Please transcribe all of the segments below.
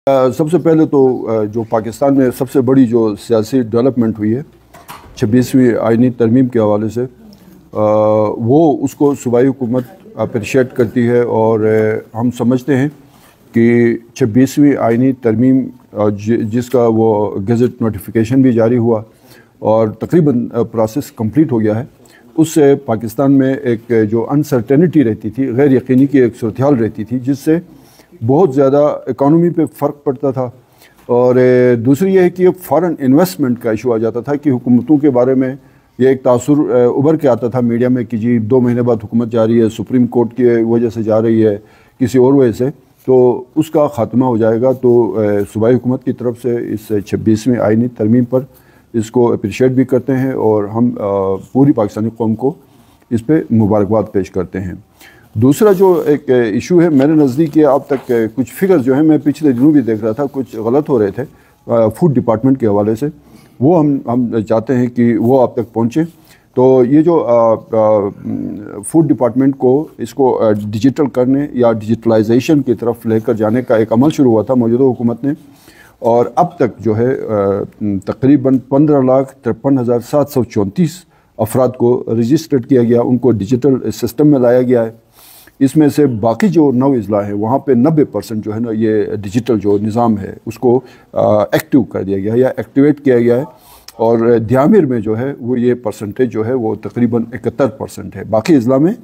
سب سے پہلے تو جو پاکستان میں سب سے بڑی جو سیاسی ڈیولپمنٹ ہوئی ہے 26ویں آئینی ترمیم کے حوالے سے وہ اس کو صوبائی حکومت اپریشیٹ کرتی ہے، اور ہم سمجھتے ہیں کہ 26ویں آئینی ترمیم جس کا وہ گزٹ نوٹیفیکیشن بھی جاری ہوا اور تقریباً پروسیس کمپلیٹ ہو گیا ہے، اس سے پاکستان میں ایک جو انسرٹینٹی رہتی تھی، غیر یقینی کی ایک صورتحال رہتی تھی، جس سے بہت زیادہ اکانومی پہ فرق پڑتا تھا، اور دوسری یہ ہے کہ فارن انویسٹمنٹ کا ایشو آ جاتا تھا کہ حکومتوں کے بارے میں یہ ایک تاثر ابھر کے آتا تھا میڈیا میں کہ جی 2 مہینے بعد حکومت جا رہی ہے، سپریم کورٹ کی وجہ سے جا رہی ہے، کسی اور وجہ سے، تو اس کا خاتمہ ہو جائے گا۔ تو صوبائی حکومت کی طرف سے اس 26ویں آئینی ترمیم پر اس کو اپریشیٹ بھی کرتے ہیں، اور ہم پوری پاکستانی قوم کو اس پہ مبارکباد پیش کرتے ہیں۔ دوسرا جو ایک ایشو ہے میرے نزدیک، یہ اب تک کچھ فگر جو ہیں میں پچھلے دنوں بھی دیکھ رہا تھا، کچھ غلط ہو رہے تھے فوڈ ڈپارٹمنٹ کے حوالے سے، وہ ہم چاہتے ہیں کہ وہ آپ تک پہنچے۔ تو یہ جو فوڈ ڈپارٹمنٹ کو اس کو ڈیجیٹل کرنے یا ڈیجیٹلائزیشن کی طرف لے کر جانے کا ایک عمل شروع ہوا تھا موجودہ حکومت نے، اور اب تک جو ہے تقریباً 15,53,734 افراد کو رجسٹرڈ کیا گیا، ان کو ڈیجیٹل سسٹم میں لایا گیا ہے۔ اس میں سے باقی جو 9 اضلاع ہیں وہاں پہ 90% جو ہے نا یہ ڈیجیٹل جو نظام ہے اس کو ایکٹیو کر دیا گیا ہے یا ایکٹیویٹ کیا گیا ہے، اور دیامر میں جو ہے وہ یہ پرسنٹیج جو ہے وہ تقریباً 71% ہے، باقی اضلاع میں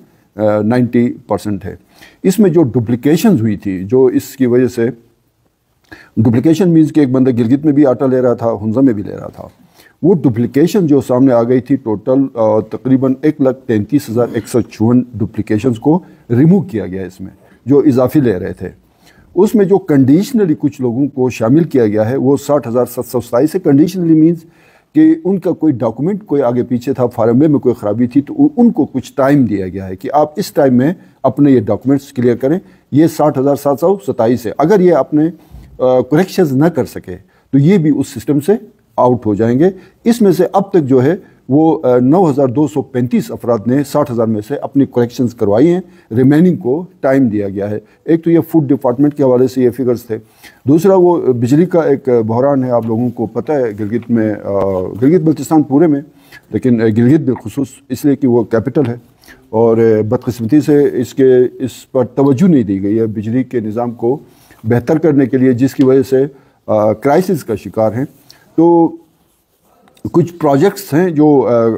90% ہے۔ اس میں جو ڈپلیکیشنز ہوئی تھی، جو اس کی وجہ سے ڈپلیکیشن مینز کہ ایک بندہ گلگت میں بھی آٹا لے رہا تھا، ہنزا میں بھی لے رہا تھا، وہ ڈپلیکیشن جو سامنے آ گئی تھی ٹوٹل تقریباً 1,33,154 ڈپلیکیشنز کو ریموو کیا گیا اس میں، جو اضافی لے رہے تھے۔ اس میں جو کنڈیشنلی کچھ لوگوں کو شامل کیا گیا ہے وہ 60,727 ہے۔ کنڈیشنلی مینز کہ ان کا کوئی ڈاکومنٹ کوئی آگے پیچھے تھا، فارمے میں کوئی خرابی تھی، تو ان کو کچھ ٹائم دیا گیا ہے کہ آپ اس ٹائم میں اپنے یہ ڈاکومنٹس کلیئر کریں۔ یہ 60,727 ہے۔ اگر یہ اپنے کریکشنز نہ کر سکے تو یہ بھی اس سسٹم سے آؤٹ ہو جائیں گے۔ اس میں سے اب تک جو ہے وہ 9,235 افراد نے 60,000 میں سے اپنی کریکشنز کروائی ہیں، ریمیننگ کو ٹائم دیا گیا ہے۔ ایک تو یہ فوڈ ڈپارٹمنٹ کے حوالے سے یہ فگرز تھے، دوسرا وہ بجلی کا ایک بحران ہے، آپ لوگوں کو پتہ ہے گلگت میں، گلگت بلتستان پورے میں، لیکن گلگت بالخصوص اس لیے کہ وہ کیپٹل ہے، اور بدقسمتی سے اس پر توجہ نہیں دی گئی ہے بجلی کے نظام کو بہتر کرنے کے لیے، جس کی وجہ سے کرائسس کا شکار ہیں۔ تو کچھ پروجیکٹس ہیں جو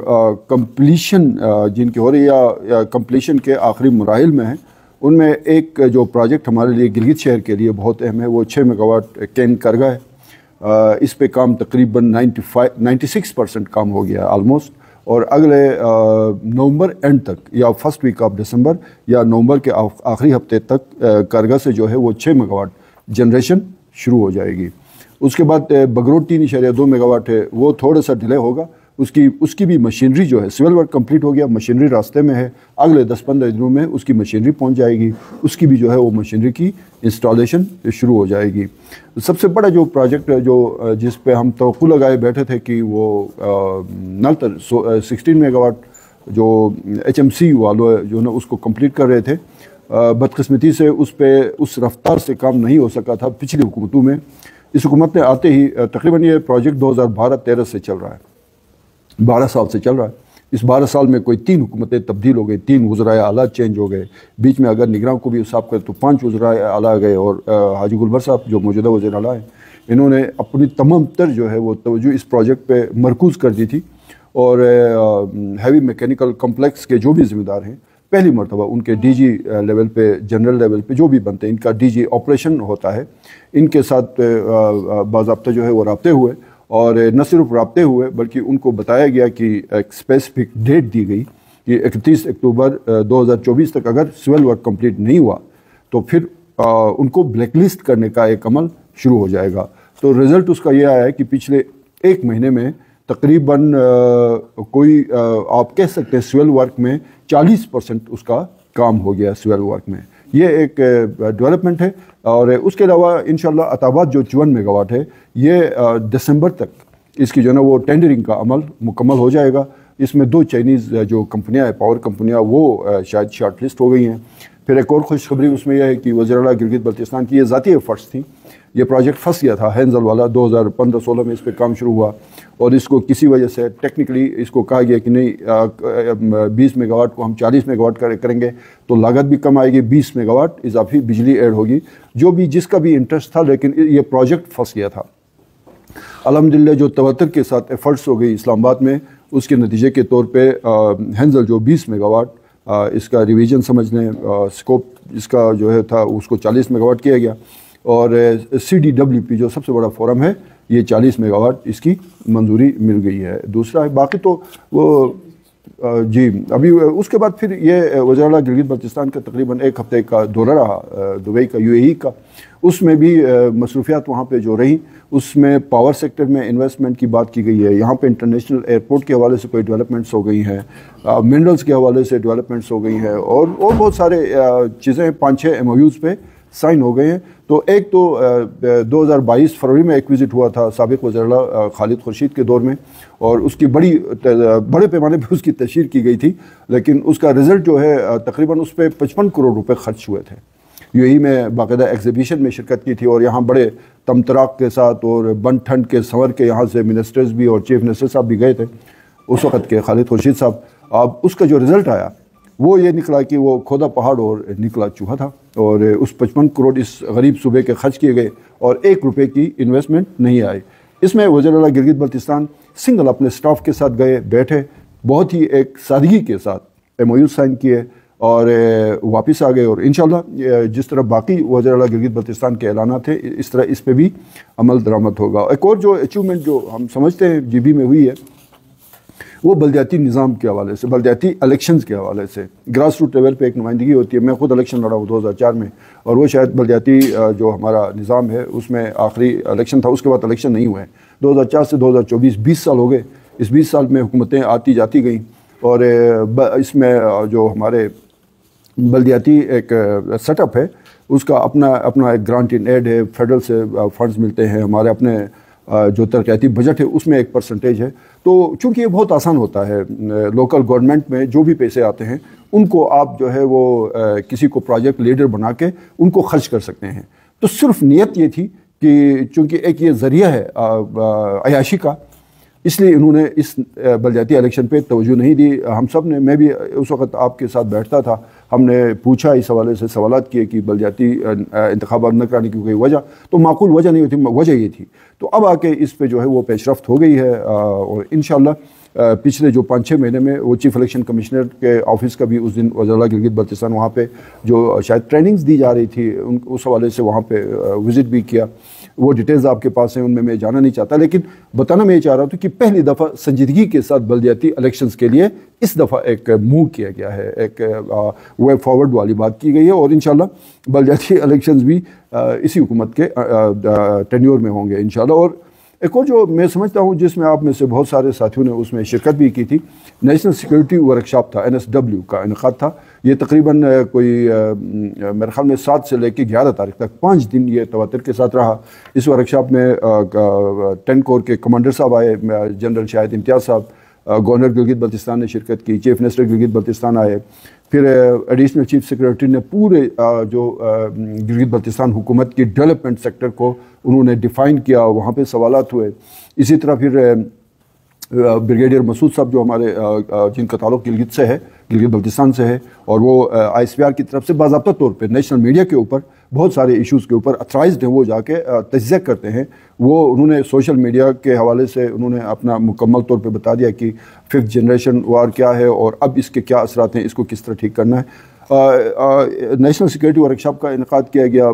کمپلیشن جن کی ہو رہی ہے یا کمپلیشن کے آخری مراحل میں ہیں، ان میں ایک جو پروجیکٹ ہمارے لیے گلگت شہر کے لیے بہت اہم ہے، وہ 6 میگاواٹ کین کرگا ہے۔ اس پہ کام تقریباً 96% کام ہو گیا آلموسٹ، اور اگلے نومبر اینڈ تک یا فرسٹ ویک آف دسمبر یا نومبر کے آخری ہفتے تک کرگا سے جو ہے وہ 6 میگاواٹ جنریشن شروع ہو جائے گی۔ اس کے بعد بگروٹ 3.2 میگاواٹ ہے، وہ تھوڑا سا ڈیلے ہوگا، اس کی بھی مشینری جو ہے سول ورک کمپلیٹ ہو گیا، مشینری راستے میں ہے، اگلے 10-15 دنوں میں اس کی مشینری پہنچ جائے گی، اس کی بھی جو ہے وہ مشینری کی انسٹالیشن شروع ہو جائے گی۔ سب سے بڑا جو پروجیکٹ جو جس پہ ہم توقع لگائے بیٹھے تھے کہ وہ نل 16 میگاواٹ جو HMC والوں جو نا اس کو کمپلیٹ کر رہے تھے، بدقسمتی سے اس پہ اس رفتار سے کام نہیں ہو سکا تھا پچھلی حکومتوں میں۔ اس حکومت نے آتے ہی تقریباً یہ پروجیکٹ 2012-13 سے چل رہا ہے، 12 سال سے چل رہا ہے۔ اس 12 سال میں کوئی 3 حکومتیں تبدیل ہو گئی، 3 وزرائے اعلیٰ چینج ہو گئے، بیچ میں اگر نگراں کو بھی حساب کرے تو 5 وزرائے اعلیٰ گئے، اور حاجی گلبر صاحب جو موجودہ وزیر اعلیٰ ہیں، انہوں نے اپنی تمام تر جو ہے وہ توجہ اس پروجیکٹ پہ مرکوز کر دی تھی، اور ہیوی میکینیکل کمپلیکس کے جو بھی ذمہ دار ہیں پہلی مرتبہ ان کے ڈی جی لیول پہ، جنرل لیول پہ جو بھی بنتے ہیں، ان کا ڈی جی آپریشن ہوتا ہے، ان کے ساتھ باضابطہ جو ہے وہ رابطے ہوئے، اور نہ صرف رابطے ہوئے بلکہ ان کو بتایا گیا کہ ایک اسپیسیفک ڈیٹ دی گئی کہ 31 اکتوبر 2024 تک اگر سول ورک کمپلیٹ نہیں ہوا تو پھر ان کو بلیک لسٹ کرنے کا ایک عمل شروع ہو جائے گا۔ تو رزلٹ اس کا یہ آیا ہے کہ پچھلے 1 مہینے میں تقریباً کوئی آپ کہہ سکتے ہیں سول ورک میں 40% اس کا کام ہو گیا سول ورک میں۔ یہ ایک ڈیولپمنٹ ہے، اور اس کے علاوہ انشاءاللہ عطاباد جو 54 میگاواٹ ہے، یہ دسمبر تک اس کی جو ہے نا وہ ٹینڈرنگ کا عمل مکمل ہو جائے گا۔ اس میں 2 چائنیز جو کمپنیاں ہیں، پاور کمپنیاں، وہ شاید شارٹ لسٹ ہو گئی ہیں۔ پھر ایک اور خوشخبری اس میں یہ ہے کہ وزیر اعلیٰ گلگت بلتستان کی یہ ذاتی ایفرٹس تھیں یہ پروجیکٹ پھنس گیا تھا ہینزل والا 2015-16 میں اس پہ کام شروع ہوا اور اس کو کسی وجہ سے ٹیکنیکلی اس کو کہا گیا کہ نہیں 20 میگا واٹ کو ہم 40 میگا واٹ کریں گے تو لاگت بھی کم آئے گی, 20 میگا واٹ اضافی بجلی ایڈ ہوگی, جو بھی جس کا بھی انٹرسٹ تھا, لیکن یہ پروجیکٹ پھنس گیا تھا. الحمدللہ جو تواتر کے ساتھ ایفرٹس ہو گئی اسلام آباد میں, اس کے نتیجے کے طور پہ ہینزل جو 20 میگا واٹ اس کا ریویژن سمجھ لیں, اسکوپ اس کا جو ہے تھا اس کو 40 میگا واٹ کیا گیا, اور CDWP جو سب سے بڑا فورم ہے یہ 40 میگا واٹ اس کی منظوری مل گئی ہے. دوسرا ہے باقی تو وہ جی ابھی اس کے بعد پھر یہ وزیر اعلیٰ گلگت بلتستان کا تقریباً 1 ہفتے کا دورہ رہا دبئی کا, UAE کا. اس میں بھی مصروفیات وہاں پہ جو رہیں اس میں پاور سیکٹر میں انویسٹمنٹ کی بات کی گئی ہے. یہاں پہ انٹرنیشنل ایئرپورٹ کے حوالے سے کوئی ڈیولپمنٹس ہو گئی ہیں, منرلز کے حوالے سے ڈیولپمنٹس ہو گئی ہیں, اور بہت سارے چیزیں 5-6 MOUs پہ سائن ہو گئے ہیں. تو ایک تو 2022 فروری میں ایک وزٹ ہوا تھا سابق وزیر اعلیٰ خالد خورشید کے دور میں, اور اس کی بڑے پیمانے پہ اس کی تشہیر کی گئی تھی, لیکن اس کا رزلٹ جو ہے تقریباً اس پہ 55 کروڑ روپے خرچ ہوئے تھے. UAE میں باقاعدہ ایگزیبیشن میں شرکت کی تھی, اور یہاں بڑے تمطراق کے ساتھ اور بن ٹھنڈ کے سنور کے یہاں سے منسٹرز بھی اور چیف منسٹر صاحب بھی گئے تھے اس وقت کے خالد خورشید صاحب. اب اس کا جو رزلٹ آیا وہ یہ نکلا کہ وہ کھودا پہاڑ اور نکلا چوہا تھا, اور اس 55 کروڑ اس غریب صوبے کے خرچ کیے گئے اور 1 روپے کی انویسٹمنٹ نہیں آئی. اس میں وزیر اعلیٰ گلگت بلتستان سنگل اپنے سٹاف کے ساتھ گئے, بیٹھے, بہت ہی ایک سادگی کے ساتھ MOU سائن کیے اور واپس آ گئے, اور انشاءاللہ جس طرح باقی وزیر اعلیٰ گلگت بلتستان کے اعلانات تھے اس طرح اس پہ بھی عمل درآمد ہوگا. ایک اور جو اچیومنٹ جو ہم سمجھتے ہیں GB میں ہوئی ہے وہ بلدیاتی نظام کے حوالے سے, بلدیاتی الیکشنز کے حوالے سے. گراس روٹ لیول پہ ایک نمائندگی ہوتی ہے, میں خود الیکشن لڑا ہوں 2004 میں, اور وہ شاید بلدیاتی جو ہمارا نظام ہے اس میں آخری الیکشن تھا, اس کے بعد الیکشن نہیں ہوئے. 2004 سے 2024 20 سال ہو گئے. اس 20 سال میں حکومتیں آتی جاتی گئیں, اور اس میں جو ہمارے بلدیاتی ایک سیٹ اپ ہے اس کا اپنا ایک گرانٹ ان ایڈ ہے, فیڈرل سے فنڈز ملتے ہیں, ہمارے اپنے جو ترقیاتی بجٹ ہے اس میں 1% ہے. تو چونکہ یہ بہت آسان ہوتا ہے, لوکل گورنمنٹ میں جو بھی پیسے آتے ہیں ان کو آپ جو ہے وہ کسی کو پروجیکٹ لیڈر بنا کے ان کو خرچ کر سکتے ہیں. تو صرف نیت یہ تھی کہ چونکہ ایک یہ ذریعہ ہے عیاشی کا, اس لیے انہوں نے اس بلدیاتی الیکشن پہ توجہ نہیں دی. ہم سب نے, میں بھی اس وقت آپ کے ساتھ بیٹھتا تھا, ہم نے پوچھا اس حوالے سے سوالات کیے کہ بلدیاتی انتخابات نہ کرانے کی کوئی وجہ, تو معقول وجہ نہیں ہوتی, وجہ یہ تھی. تو اب آ کے اس پہ جو ہے وہ پیش رفت ہو گئی ہے, اور انشاءاللہ پچھلے جو 5-6 مہینے میں وہ چیف الیکشن کمشنر کے آفس کا بھی اس دن وزیر اعلیٰ گلگت بلتستان وہاں پہ جو شاید ٹریننگز دی جا رہی تھی اس حوالے سے وہاں پہ وزٹ بھی کیا. وہ ڈیٹیلز آپ کے پاس ہیں, ان میں جانا نہیں چاہتا, لیکن بتانا میں یہ چاہ رہا ہوں کہ پہلی دفعہ سنجیدگی کے ساتھ بلدیاتی الیکشنز کے لیے اس دفعہ ایک موو کیا گیا ہے, ایک وے فارورڈ والی بات کی گئی ہے, اور انشاءاللہ بلدیاتی الیکشنز بھی اسی حکومت کے ٹینیور میں ہوں گے انشاءاللہ. اور ایک اور جو میں سمجھتا ہوں جس میں آپ میں سے بہت سارے ساتھیوں نے اس میں شرکت بھی کی تھی, نیشنل سیکورٹی ورکشاپ تھا, NSW کا انعقاد تھا. یہ تقریباً کوئی میرے خیال میں 7 سے لے کے 11 تاریخ تک 5 دن یہ تواتر کے ساتھ رہا. اس ورکشاپ میں 10 کور کے کمانڈر صاحب آئے, جنرل شاہد امتیاز صاحب, گورنر گلگت بلتستان نے شرکت کی, چیف منسٹر گلگت بلتستان آئے, پھر ایڈیشنل چیف سیکریٹری نے پورے جو گلگت بلتستان حکومت کی ڈیولپمنٹ سیکٹر کو انہوں نے ڈیفائن کیا, وہاں پہ سوالات ہوئے. اسی طرح پھر بریگیڈیئر مسعود صاحب جو ہمارے جن کا تعلق گلگت سے ہے, گلگت بلتستان سے ہے, اور وہ ISPR کی طرف سے باضابطہ طور پہ نیشنل میڈیا کے اوپر بہت سارے ایشوز کے اوپر اتھرائزڈ ہیں, وہ جا کے تجزیہ کرتے ہیں. وہ انہوں نے سوشل میڈیا کے حوالے سے انہوں نے اپنا مکمل طور پہ بتا دیا کہ 5th جنریشن وار کیا ہے اور اب اس کے کیا اثرات ہیں, اس کو کس طرح ٹھیک کرنا ہے. نیشنل سیکورٹی ورکشاپ کا انعقاد کیا گیا,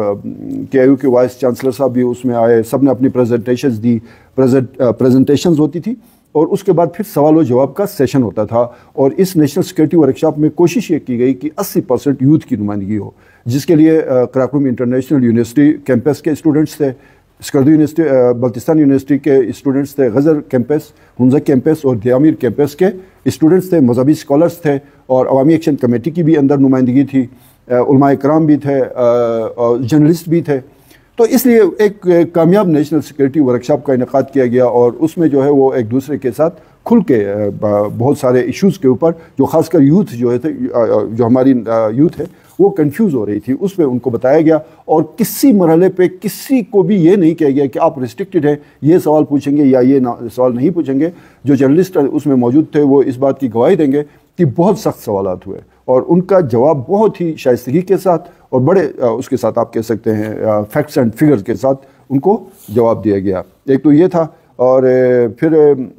KIU کے وائس چانسلر صاحب بھی اس میں آئے, سب نے اپنی پریزنٹیشنز دی. پریزنٹیشنز ہوتی تھی اور اس کے بعد پھر سوال و جواب کا سیشن ہوتا تھا. اور اس نیشنل سیکورٹی ورکشاپ میں کوشش یہ کی گئی کہ 80% یوتھ کی نمائندگی ہو, جس کے لیے قراقرم انٹرنیشنل یونیورسٹی کیمپس کے اسٹوڈنٹس تھے, اسکردو یونیورسٹی بلتستان یونیورسٹی کے اسٹوڈنٹس تھے, غزر کیمپس, ہنزا کیمپس اور دیامیر کیمپس کے اسٹوڈنٹس تھے, مذہبی اسکالرس تھے, اور عوامی ایکشن کمیٹی کی بھی اندر نمائندگی تھی, علماء کرام بھی تھے, اور جرنلسٹ بھی تھے. تو اس لیے ایک کامیاب نیشنل سیکورٹی ورکشاپ کا انعقاد کیا گیا, اور اس میں جو ہے وہ ایک دوسرے کے ساتھ کھل کے بہت سارے ایشوز کے اوپر جو خاص کر یوتھ جو ہے جو ہماری یوتھ ہے وہ کنفیوز ہو رہی تھی، اس پہ ان کو بتایا گیا، اور کسی مرحلے پہ کسی کو بھی یہ نہیں کہا گیا کہ آپ ریسٹرکٹڈ ہیں، یہ سوال پوچھیں گے یا یہ سوال نہیں پوچھیں گے۔ جو جرنلسٹ اس میں موجود تھے وہ اس بات کی گواہی دیں گے کہ بہت سخت سوالات ہوئے، اور ان کا جواب بہت ہی شائستگی کے ساتھ اور بڑے اس کے ساتھ آپ کہہ سکتے ہیں فیکٹس اینڈ فگرز کے ساتھ ان کو جواب دیا گیا۔ ایک تو یہ تھا، اور پھر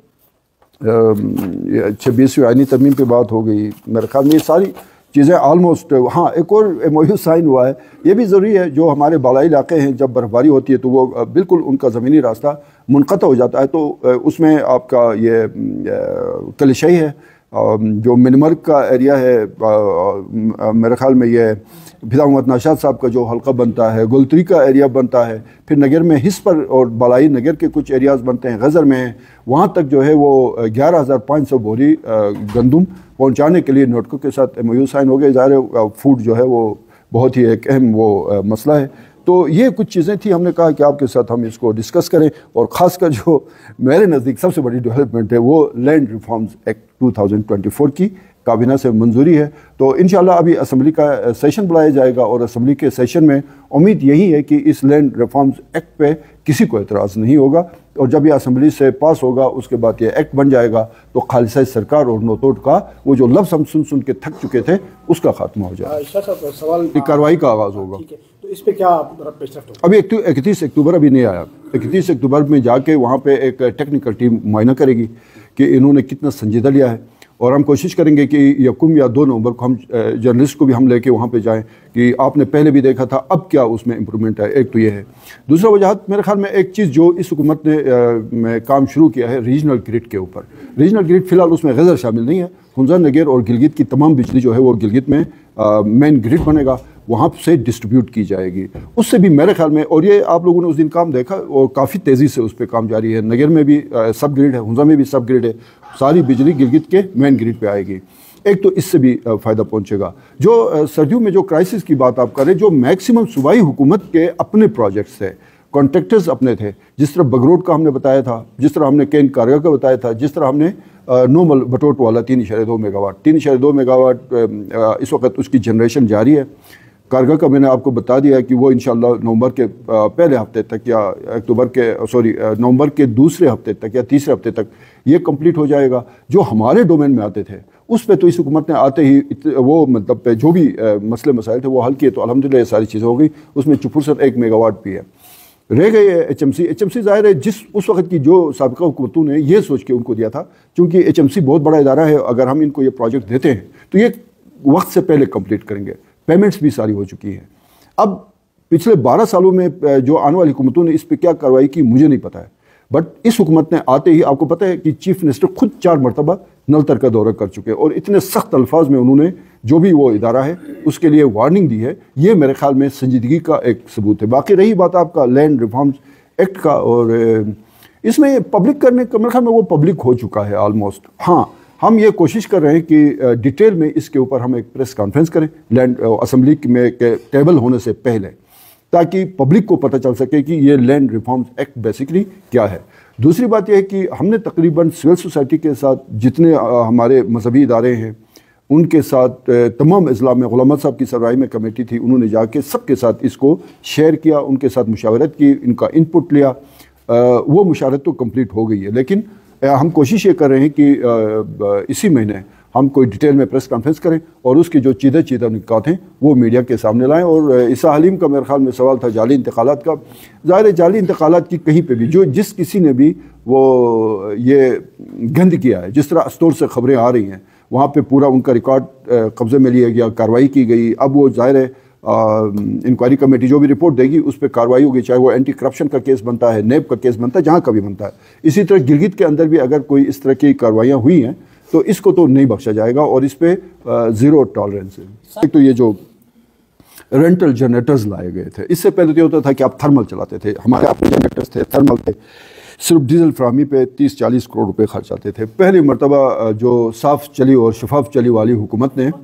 26ویں آئینی ترمیم پہ بات ہو گئی۔ میرے خیال میں یہ ساری چیزیں آلموسٹ، ہاں ایک اور MOU سائن ہوا ہے، یہ بھی ضروری ہے۔ جو ہمارے بالائی علاقے ہیں جب برف باری ہوتی ہے تو وہ بالکل ان کا زمینی راستہ منقطع ہو جاتا ہے، تو اس میں آپ کا یہ کلیشائی ہے، جو منمرگ کا ایریا ہے، میرے خیال میں یہ فضا محمد ناشاد صاحب کا جو حلقہ بنتا ہے، گلتری کا ایریا بنتا ہے، پھر نگر میں ہسپر اور بالائی نگر کے کچھ ایریاز بنتے ہیں، غزر میں ہیں، وہاں تک جو ہے وہ 11,500 بوری گندم پہنچانے کے لیے نوٹکو کے ساتھ MOU سائن ہو گئے۔ ظاہر ہے فوڈ جو ہے وہ بہت ہی ایک اہم وہ مسئلہ ہے۔ تو یہ کچھ چیزیں تھیں، ہم نے کہا کہ آپ کے ساتھ ہم اس کو ڈسکس کریں، اور خاص کر جو میرے نزدیک سب سے بڑی ڈیولپمنٹ ہے وہ لینڈ ریفارمز ایکٹ 2024 کی کابینہ سے منظوری ہے۔ تو انشاءاللہ ابھی اسمبلی کا سیشن بلایا جائے گا، اور اسمبلی کے سیشن میں امید یہی ہے کہ اس لینڈ ریفارمز ایکٹ پہ کسی کو اعتراض نہیں ہوگا، اور جب یہ اسمبلی سے پاس ہوگا اس کے بعد یہ ایکٹ بن جائے گا تو خالصہ سرکار اور نوتوٹ کا وہ جو لفظ ہم سن کے تھک چکے تھے اس کا خاتمہ ہو جائے گا، سوال کارروائی کا آغاز ہوگا۔ تو اس پہ کیا پیش رفت ہوگا؟ ابھی 31 اکتوبر ابھی نہیں آیا، 31 اکتوبر میں جا کے وہاں پہ ایک ٹیکنیکل ٹیم معائنہ کرے گی کہ انہوں نے کتنا سنجیدہ لیا ہے، اور ہم کوشش کریں گے کہ 1 یا 2 نومبر کو ہم جرنلسٹ کو بھی ہم لے کے وہاں پہ جائیں کہ آپ نے پہلے بھی دیکھا تھا، اب کیا اس میں امپرومنٹ ہے۔ ایک تو یہ ہے۔ دوسرا وجہات میرے خیال میں ایک چیز جو اس حکومت نے کام شروع کیا ہے ریجنل گرڈ کے اوپر۔ ریجنل گرڈ فی الحال اس میں غزر شامل نہیں ہے، ہنزا نگر اور گلگت کی تمام بجلی جو ہے وہ گلگت میں مین گرڈ بنے گا، وہاں سے ڈسٹریبیوٹ کی جائے گی۔ اس سے بھی میرے خیال میں، اور یہ آپ لوگوں نے اس دن کام دیکھا، اور کافی تیزی سے اس پہ کام جاری ہے، نگر میں بھی سب گرڈ ہے، ہنزا میں بھی سب گرڈ ہے، ساری بجلی گلگت کے مین گرڈ پہ آئے گی۔ ایک تو اس سے بھی فائدہ پہنچے گا۔ جو سردیوں میں جو کرائسس کی بات آپ کر رہے ہیں، جو میکسیمم صوبائی حکومت کے اپنے پروجیکٹس تھے، کانٹریکٹرز اپنے تھے، جس طرح بگروڈ کا ہم نے بتایا تھا، جس طرح ہم نے کین کارگا کا بتایا تھا، جس طرح ہم نے نومل بٹوٹ والا 3.2 میگا واٹ 3.2 میگا واٹ اس وقت اس کی جنریشن جاری ہے۔ کارگا کا میں نے آپ کو بتا دیا کہ وہ انشاءاللہ نومبر کے پہلے ہفتے تک یا نومبر کے دوسرے ہفتے تک یا تیسرے ہفتے تک یہ کمپلیٹ ہو جائے گا۔ جو ہمارے ڈومین میں آتے تھے اس پہ تو اس حکومت نے آتے ہی وہ مطلب جو بھی مسئلے مسائل تھے وہ حل کیے، تو الحمدللہ یہ ساری چیزیں ہو گئی۔ اس میں 1 میگا واٹ بھی ہے۔ رہ گئے HMC ظاہر ہے اس وقت کی جو سابقہ حکومتوں نے یہ سوچ کے ان کو دیا تھا، چونکہ HMC بہت بڑا ادارہ ہے، اگر ہم ان کو یہ پروجیکٹ دیتے ہیں تو یہ وقت سے پہلے کمپلیٹ کریں گے، پیمنٹس بھی ساری ہو چکی ہیں۔ اب پچھلے 12 سالوں میں جو آنے والی حکومتوں نے اس پہ کیا کارروائی کی مجھے نہیں پتہ ہے، بٹ اس حکومت نے آتے ہی آپ کو پتہ ہے کہ چیف منسٹر خود 4 مرتبہ نلتر کا دورہ کر چکے، اور اتنے سخت الفاظ میں انہوں نے جو بھی وہ ادارہ ہے اس کے لیے وارننگ دی ہے۔ یہ میرے خیال میں سنجیدگی کا ایک ثبوت ہے۔ باقی رہی بات آپ کا لینڈ ریفارمز ایکٹ کا، اور اس میں پبلک کرنے کا میرے خیال میں وہ پبلک ہو چکا ہے آلموسٹ۔ ہاں ہم یہ کوشش کر رہے ہیں کہ ڈیٹیل میں اس کے اوپر ہم ایک پریس کانفرنس کریں لینڈ اسمبلی میں ٹیبل ہونے سے پہلے، تاکہ پبلک کو پتہ چل سکے کہ یہ لینڈ ریفارمز ایکٹ بیسیکلی کیا ہے۔ دوسری بات یہ ہے کہ ہم نے تقریباً سول سوسائٹی کے ساتھ جتنے ہمارے مذہبی ادارے ہیں ان کے ساتھ تمام اضلاع میں غلامت صاحب کی سربراہی میں کمیٹی تھی، انہوں نے جا کے سب کے ساتھ اس کو شیئر کیا، ان کے ساتھ مشاورت کی، ان کا انپٹ لیا۔ وہ مشاورت تو کمپلیٹ ہو گئی ہے، لیکن ہم کوشش یہ کر رہے ہیں کہ اسی مہینے ہم کوئی ڈیٹیل میں پریس کانفرنس کریں اور اس کی جو چیدہ نکات ہیں وہ میڈیا کے سامنے لائیں۔ اور عیسیٰ حلیم کا میرے خیال میں سوال تھا جعلی انتقالات کا، ظاہر ہے جعلی انتقالات کی کہیں پہ بھی جس کسی نے بھی وہ یہ گند کیا ہے، جس طرح استور سے خبریں آ رہی ہیں وہاں پہ پورا ان کا ریکارڈ قبضے میں لیا گیا، کارروائی کی گئی۔ اب وہ ظاہر ہے انکوائری کمیٹی جو بھی رپورٹ دے گی اس پہ کارروائی ہوگی، چاہے وہ اینٹی کرپشن کا کیس بنتا ہے، نیب کا کیس بنتا ہے، جہاں کا بھی بنتا ہے۔ اسی طرح گلگت کے اندر بھی اگر کوئی اس طرح کی کارروائیاں ہوئی ہیں تو اس کو تو نہیں بخشا جائے گا، اور اس پہ زیرو ٹالرنس ہے۔ ایک تو یہ جو رینٹل جنریٹرز لائے گئے تھے، اس سے پہلے تو یہ ہوتا تھا کہ آپ تھرمل چلاتے تھے، ہمارے اپنے جنریٹرز تھے تھرمل تھے، صرف ڈیزل فراہمی پہ 30-40 کروڑ روپے خرچ آتے تھے۔ پہلی مرتبہ جو صاف چلی اور شفاف چلی والی حکومت نے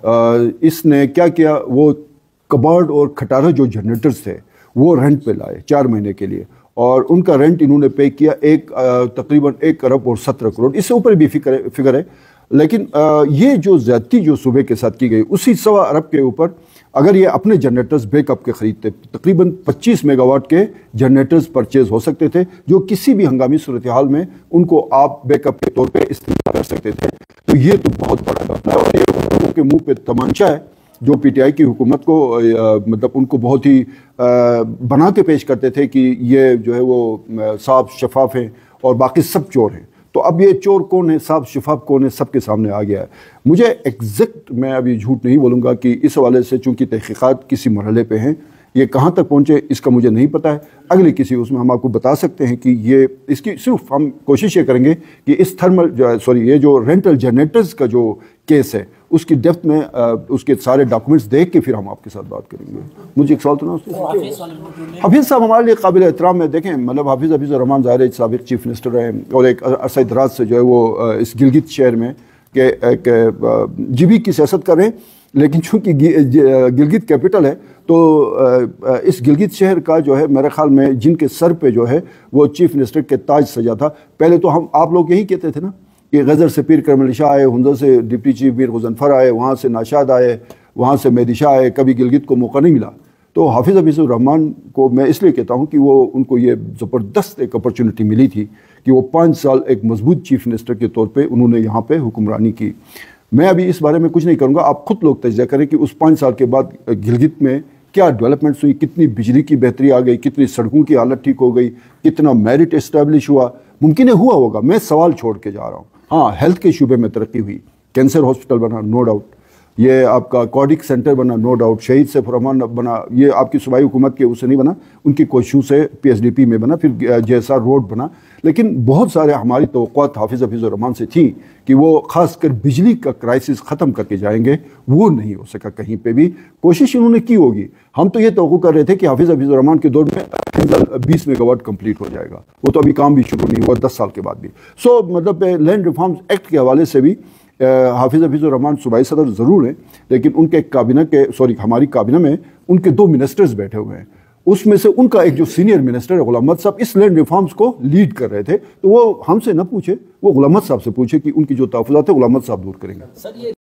اس نے کیا کیا، وہ کبارڈ اور کھٹارہ جو جنریٹرز تھے وہ رینٹ پہ لائے 4 مہینے کے لیے، اور ان کا رینٹ انہوں نے پے کیا تقریباً 1 ارب اور 17 کروڑ، اس سے اوپر بھی فگر ہے۔ لیکن یہ جو زیادتی جو صوبے کے ساتھ کی گئی، اسی 1.25 ارب کے اوپر اگر یہ اپنے جنریٹرز بیک اپ کے خریدتے تقریباً 25 میگا واٹ کے جنریٹرز پرچیز ہو سکتے تھے جو کسی بھی ہنگامی صورتحال میں ان کو آپ بیک اپ کے طور پہ استعمال کر سکتے تھے. تو یہ تو بہت بڑا مسئلہ ہے اور یہ لوگوں کے منہ پہ تمانچہ ہے جو پی ٹی آئی کی حکومت کو مطلب ان کو بہت ہی بنا کے پیش کرتے تھے کہ یہ جو ہے وہ صاف شفاف ہیں اور باقی سب چور ہیں. تو اب یہ چور کون ہے، صاف شفاف کون ہے، سب کے سامنے آ گیا ہے. مجھے ایگزیکٹ میں ابھی جھوٹ نہیں بولوں گا کہ اس حوالے سے چونکہ تحقیقات کسی مرحلے پہ ہیں، یہ کہاں تک پہنچے اس کا مجھے نہیں پتہ ہے. اگلی کسی اس میں ہم آپ کو بتا سکتے ہیں کہ یہ اس کی صرف ہم کوشش یہ کریں گے کہ اس یہ جو رینٹل جنریٹرز کا جو کیس ہے اس کی ڈیپتھ میں اس کے سارے ڈاکومنٹس دیکھ کے پھر ہم آپ کے ساتھ بات کریں گے. مجھے ایک سوال تو نا حافظ صاحب ہمارے لیے قابل احترام ہے. دیکھیں مطلب حافظ الرحمان ظاہر ہے سابق چیف منسٹر ہیں اور ایک عرصہ دراز سے جو ہے وہ اس گلگت شہر میں کہ ایک جی بی کی سیاست کر رہے ہیں، لیکن چونکہ گلگت کیپٹل ہے تو اس گلگت شہر کا جو ہے میرے خیال میں جن کے سر پہ جو ہے وہ چیف منسٹر کے تاج سجا تھا. پہلے تو آپ لوگ یہی کہتے تھے نا کہ غزر سے پیر کرم علی شاہ آئے، ہنزر سے ڈپٹی چیف میر غضنفر آئے، وہاں سے ناشاد آئے، وہاں سے مہدی شاہ آئے، کبھی گلگت کو موقع نہیں ملا. تو حافظ الرحمان کو میں اس لیے کہتا ہوں کہ وہ ان کو یہ زبردست ایک اپرچونٹی ملی تھی کہ وہ 5 سال ایک مضبوط چیف منسٹر کے طور پہ انہوں نے یہاں پہ حکمرانی کی. میں ابھی اس بارے میں کچھ نہیں کروں گا، آپ خود لوگ تجزیہ کریں کہ اس 5 سال کے بعد گلگت میں کیا ڈیولپمنٹس ہوئی، کتنی بجلی کی بہتری آ گئی، کتنی سڑکوں کی حالت ٹھیک ہو گئی، کتنا میرٹ اسٹیبلش ہوا. ممکن ہے ہوا ہوگا، میں سوال چھوڑ کے جا رہا ہوں. ہاں ہیلتھ کے شعبے میں ترقی ہوئی، کینسر ہاسپٹل بنا نو ڈاؤٹ، یہ آپ کا کارڈک سینٹر بنا نو ڈاؤٹ، شہید سیف الرحمان بنا، یہ آپ کی صوبائی حکومت کے اس سے نہیں بنا، ان کی کوششوں سے پی ایس ڈی پی میں بنا، پھر جے ایس آر روڈ بنا. لیکن بہت سارے ہماری توقعات حافظ الرحمان سے تھیں کہ وہ خاص کر بجلی کا کرائسس ختم کر کے جائیں گے، وہ نہیں ہو سکا کہیں پہ بھی. کوشش انہوں نے کی ہوگی، ہم تو یہ توقع کر رہے تھے کہ حافظ الرحمان کے دور میں 20 میگا واٹ کمپلیٹ ہو جائے گا، وہ تو ابھی کام بھی شروع نہیں ہوا 10 سال کے بعد بھی. سو مطلب لینڈ ریفارمز ایکٹ کے حوالے سے بھی حافظ الرحمان صوبائی صدر ضرور ہیں، لیکن ان کے کابینہ کے ہماری کابینہ میں ان کے 2 منسٹرز بیٹھے ہوئے ہیں. اس میں سے ان کا ایک جو سینئر منسٹر ہے غلام محمد صاحب اس لینڈ ریفارمز کو لیڈ کر رہے تھے. تو وہ ہم سے نہ پوچھے، وہ غلام محمد صاحب سے پوچھے کہ ان کی جو تحفظات ہیں غلام محمد صاحب دور کریں گے.